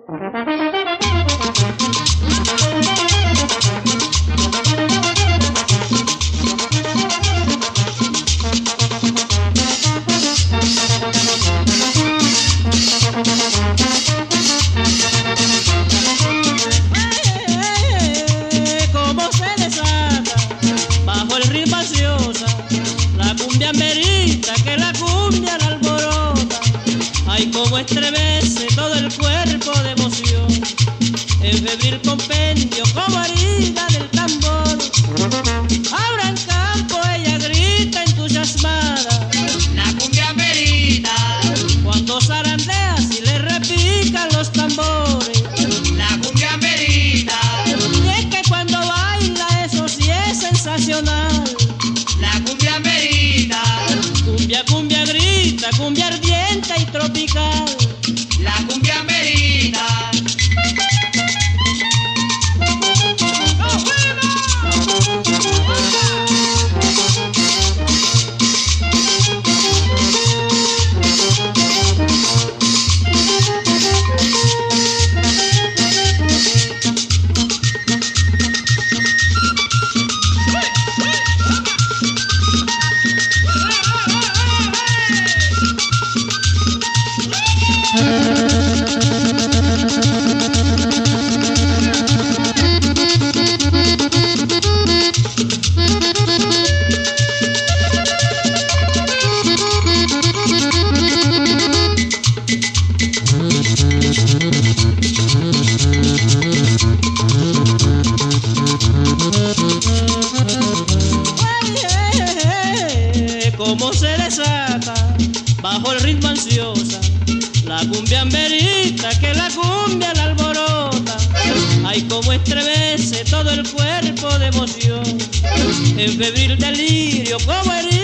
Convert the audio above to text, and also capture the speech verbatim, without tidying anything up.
Como estremece todo el cuerpo de emoción, en febril compendio como herida del tambor. Ahora en campo ella grita entusiasmada, la cumbia merita. Cuando zarandea si le repican los tambores, la cumbia merita. Y es que cuando baila eso sí es sensacional, la cumbia merita. Cumbia, cumbia grita, cumbia ardiente y tropical. La cumbia merita. Como se desata bajo el ritmo ansiosa la cumbia merita, que la cumbia la alborota. Ay, como estremece todo el cuerpo de emoción, en febril delirio como herida